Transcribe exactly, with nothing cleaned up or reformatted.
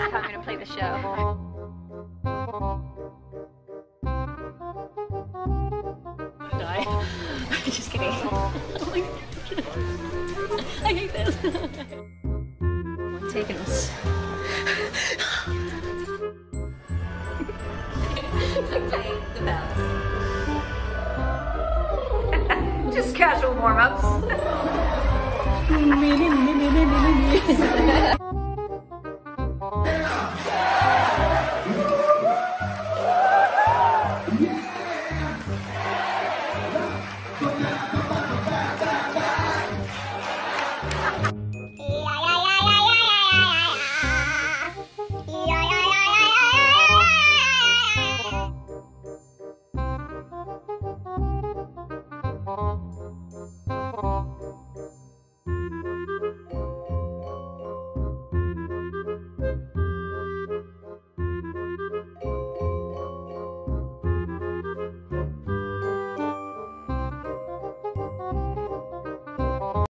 coming to play the show. Die. Just kidding. I hate this. I'm taking this. The bells. Just casual warm-ups.